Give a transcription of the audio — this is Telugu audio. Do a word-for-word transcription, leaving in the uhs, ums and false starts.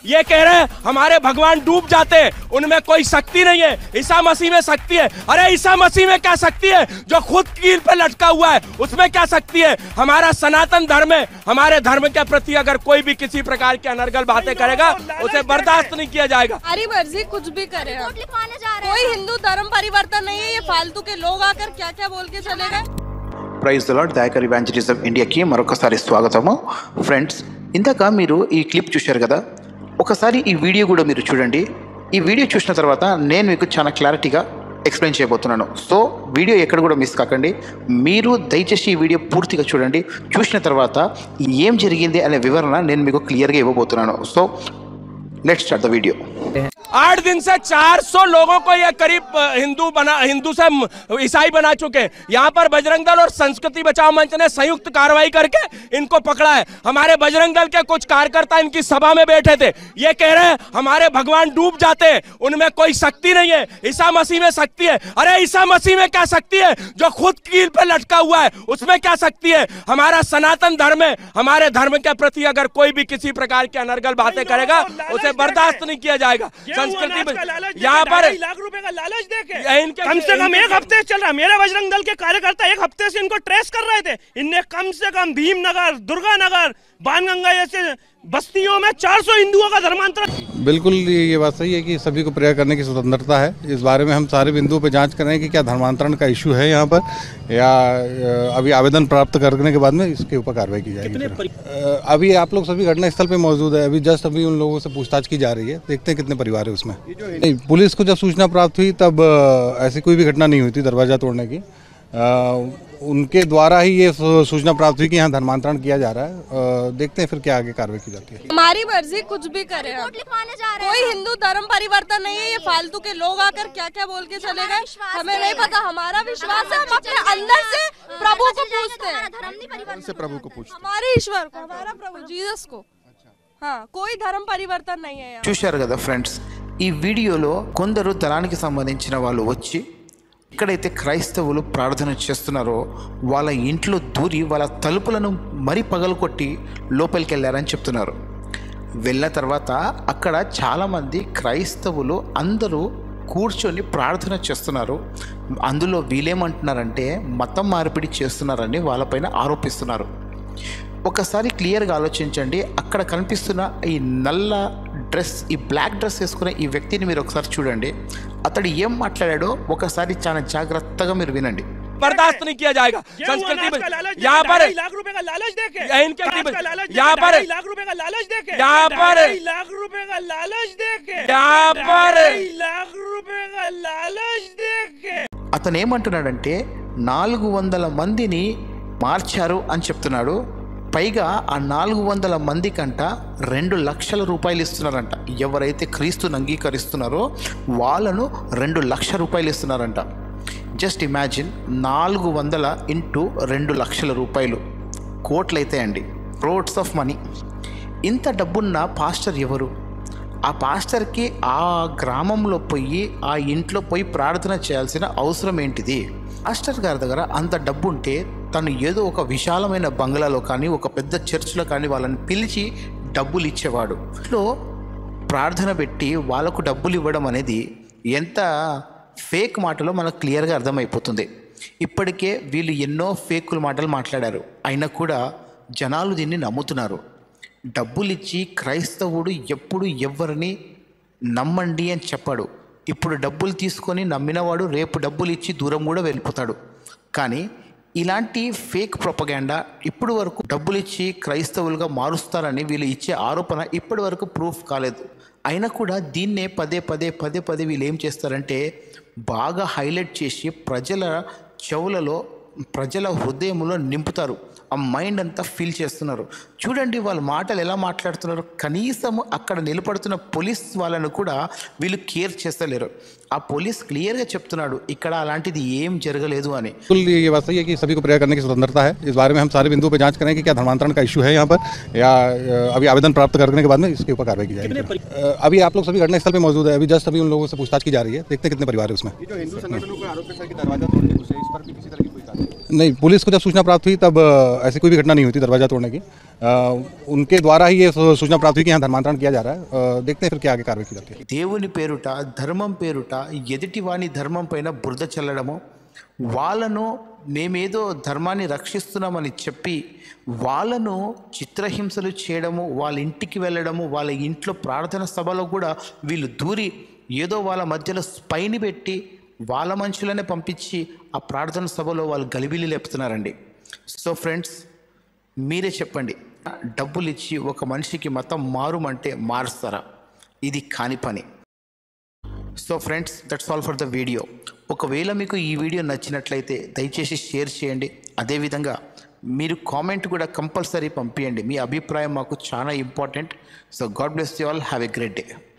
हमारी मर्जी कुछ भी करे, कोई हिंदू धर्म परिवर्तन नहीं है। ये फालतू के लोग आकर क्या क्या बोल के चले गए। Praise the Lord, Dayakar evangelism ఇండియాకి మరొకసారి స్వాగతము. ఫ్రెండ్స్, ఇందాక మీరు ఈ క్లిప్ చూశారు కదా, ఒకసారి ఈ వీడియో కూడా మీరు చూడండి. ఈ వీడియో చూసిన తర్వాత నేను మీకు చాలా క్లారిటీగా ఎక్స్ప్లెయిన్ చేయబోతున్నాను. సో వీడియో ఎక్కడ కూడా మిస్ కాకండి. మీరు దయచేసి ఈ వీడియో పూర్తిగా చూడండి. చూసిన తర్వాత ఏం జరిగింది అనే వివరణ నేను మీకు క్లియర్గా ఇవ్వబోతున్నాను. So let's start the video. आठ दिन से चार सौ लोगों को ये करीब हिंदू बना हिंदू से ईसाई बना चुके हैं। यहाँ पर बजरंग दल और संस्कृति बचाओ मंच ने संयुक्त कार्रवाई करके इनको पकड़ा है। हमारे बजरंग दल के कुछ कार्यकर्ता इनकी सभा में बैठे थे। ये कह रहे हैं हमारे भगवान डूब जाते हैं, उनमें कोई शक्ति नहीं है, ईसा मसीह में शक्ति है। अरे ईसा मसीह में क्या शक्ति है? जो खुद कील पे लटका हुआ है उसमें क्या शक्ति है? हमारा सनातन धर्म है, हमारे धर्म के प्रति अगर कोई भी किसी प्रकार की अनर्गल बातें करेगा उसे बर्दाश्त नहीं किया जाएगा। संस्कृति यहाँ पर लाख रुपए का लालच देके कम से कम एक हफ्ते चल रहा। मेरे बजरंग दल के कार्यकर्ता एक हफ्ते से इनको ट्रेस कर रहे थे। इनने कम से कम भीमनगर, दुर्गा नगर, बाणगंगा जैसे बस्तियों में चार सौ हिंदुओं का धर्मांतरण। बिल्कुल ये बात सही है कि सभी को प्रेयर करने की स्वतंत्रता है। इस बारे में हम सारे बिंदुओं पर जांच कर रहे हैं कि क्या धर्मांतरण का इशू है यहाँ पर, या अभी आवेदन प्राप्त करने के बाद में इसके ऊपर कार्रवाई की जाएगी। अभी आप लोग सभी घटनास्थल पे मौजूद है। अभी जस्ट अभी उन लोगों से पूछताछ की जा रही है, देखते हैं कितने परिवार है उसमें। नहीं, पुलिस को जब सूचना प्राप्त हुई तब ऐसी कोई भी घटना नहीं हुई थी दरवाजा तोड़ने की। आ, उनके द्वारा ही ये सूचना प्राप्त हुई कि यहाँ धर्मांतरण किया जा रहा है। आ, देखते हैं फिर क्या आगे कार्रवाई की जाती है। हमारी मर्जी कुछ भी करे, कोई हिंदू धर्म परिवर्तन नहीं है। ये फालतू के लोग आकर क्या क्या बोल के चले गए, हमें नहीं पता। हमारा विश्वास है, हम अपने अंदर से प्रभु को पूछते हैं, से प्रभु को पूछते हमारे ईश्वर को, हमारा प्रभु जीसस को। हाँ, कोई धर्म परिवर्तन नहीं है। చూశారు కదా ఫ్రెండ్స్, ఈ వీడియోలో కొందరు తరానికి సంబంధించిన వాళ్ళు వచ్చి ఎక్కడైతే క్రైస్తవులు ప్రార్థన చేస్తున్నారో వాళ్ళ ఇంట్లో దూరి వాళ్ళ తలుపులను మరి పగలకొట్టి లోపలికి వెళ్ళారని చెప్తున్నారు. వెళ్ళిన తర్వాత అక్కడ చాలామంది క్రైస్తవులు అందరూ కూర్చొని ప్రార్థన చేస్తున్నారు. అందులో వీళ్ళేమంటున్నారంటే మతం మార్పిడి చేస్తున్నారని వాళ్ళపైన ఆరోపిస్తున్నారు. ఒకసారి క్లియర్గా ఆలోచించండి. అక్కడ కనిపిస్తున్న ఈ నల్ల డ్రెస్, ఈ బ్లాక్ డ్రెస్ వేసుకునే ఈ వ్యక్తిని మీరు ఒకసారి చూడండి. అతడు ఏం మాట్లాడాడో ఒకసారి చాలా జాగ్రత్తగా మీరు వినండి. बर्दाश्त नहीं किया जाएगा। संस्कृति यहाँ पर लाख रुपए का लालच देके इनके यहाँ पर लाख रुपए का लालच देके यहाँ पर लाख रुपए का लालच देके यहाँ पर लाख रुपए का लालच देके అతను ఏమంటున్నాడంటే నాలుగు వందల మందిని మార్చారు అని చెప్తున్నాడు. పైగా ఆ నాలుగు వందల మంది కంట రెండు లక్షల రూపాయలు ఇస్తున్నారంట. ఎవరైతే క్రీస్తుని అంగీకరిస్తున్నారో వాళ్ళను రెండు లక్షల రూపాయలు ఇస్తున్నారంట. జస్ట్ ఇమాజిన్, నాలుగు వందల ఇంటూ రెండు లక్షల రూపాయలు కోట్లయితే అండి, క్రోడ్స్ ఆఫ్ మనీ. ఇంత డబ్బున్న పాస్టర్ ఎవరు? ఆ పాస్టర్కి ఆ గ్రామంలో పోయి ఆ ఇంట్లో పోయి ప్రార్థన చేయాల్సిన అవసరం ఏంటిది? పాస్టర్ గారి దగ్గర అంత డబ్బు ఉంటే తను ఏదో ఒక విశాలమైన బంగ్లాలో కానీ ఒక పెద్ద చర్చ్లో కానీ వాళ్ళని పిలిచి డబ్బులు ఇచ్చేవాడు. ఇంట్లో ప్రార్థన పెట్టి వాళ్ళకు డబ్బులు ఇవ్వడం అనేది ఎంత ఫేక్ మాటలో మనకు క్లియర్గా అర్థమైపోతుంది. ఇప్పటికే వీళ్ళు ఎన్నో ఫేకుల మాటలు మాట్లాడారు, అయినా కూడా జనాలు దీన్ని నమ్ముతున్నారు. డబ్బులు ఇచ్చి క్రైస్తవుడు ఎప్పుడు ఎవరిని నమ్మండి అని చెప్పాడు. ఇప్పుడు డబ్బులు తీసుకొని నమ్మినవాడు రేపు డబ్బులు ఇచ్చి దూరం కూడా వెళ్ళిపోతాడు. కానీ ఇలాంటి ఫేక్ ప్రొపగాండా ఇప్పటి వరకు డబ్బులు ఇచ్చి క్రైస్తవులుగా మారుస్తారని వీళ్ళు ఇచ్చే ఆరోపణ ఇప్పటి వరకు ప్రూఫ్ కాలేదు. అయినా కూడా దీన్నే పదే పదే పదే పదే వీళ్ళు ఏం చేస్తారంటే బాగా హైలైట్ చేసి ప్రజల చెవులలో, ప్రజల హృదయంలో నింపుతారు. ఆ మైండ్ అంతా ఫీల్ చేస్తున్నారు. చూడండి వాళ్ళ మాటలు ఎలా మాట్లాడుతున్నారు. కనీసం అక్కడ నిలబడుతున్న పోలీస్ వాళ్ళను కూడా వీళ్ళు కేర్ చేస్తలేరు. ఆ పోలీస్ క్లియర్గా చెప్తున్నాడు ఇక్కడ అలాంటిది ఏం జరగలేదు అని. ये बात सही है कि सभी को प्रेयर करने की स्वतंत्रता है। इस बारे में हम सारे बिंदुओं पर जांच कर रहे हैं कि क्या धर्मांतरण का इशू है यहाँ पर, या अभी आवेदन प्राप्त करने के बाद में इसके ऊपर कार्रवाई की जाएगी। अभी आप लोग सभी घटनास्थल पे मौजूद है। अभी जस्ट अभी उन लोगों से पूछताछ की जा रही है, देखते हैं कितने परिवार है उसमें। जो हिंदू संगठनों का आरोप है कि दरवाजा तोड़ने की कोशिश, इस पर भी किसी तरह की कोई कार्रवाई नहीं, पुलिस को जब सूचना प्राप्त हुई तब अ, ऐसी कोई भी घटना नहीं हुई थी दरवाज़ा तोड़ने की। अ, उनके द्वारा ही ये सू- सूचना प्राप्त हुई कि यहाँ धर्मांतरण किया जा रहा है। अ, देखते हैं फिर क्या आगे कार्रवाई की जाती है। దేవుని పేరుట ధర్మం పేరుట ఎదుటివాని ధర్మం పైన బురద చల్లడము, వాళ్ళను మేమేదో ధర్మాన్ని రక్షిస్తున్నామని చెప్పి వాళ్ళను చిత్రహింసలు చేయడము, వాళ్ళ ఇంటికి వెళ్ళడము, వాళ్ళ ఇంట్లో ప్రార్థన సభలో కూడా వీళ్ళు దూరి ఏదో వాళ్ళ మధ్యలో స్పైని పెట్టి వాళ్ళ మనుషులనే పంపించి ఆ ప్రార్థన సభలో వాళ్ళు గలిబిలి లేపుతున్నారండి. సో ఫ్రెండ్స్, మీరే చెప్పండి, డబ్బులు ఇచ్చి ఒక మనిషికి మతం మారుమంటే మారుస్తారా? ఇది కాని పని. So friends, that's all for the video. ఒకవేళ మీకు ఈ వీడియో నచ్చినట్లయితే దయచేసి షేర్ చేయండి. అదేవిధంగా మీరు కామెంట్ కూడా కంపల్సరీ పంపించండి. మీ అభిప్రాయం మాకు చాలా important. So God bless you all. Have a great day.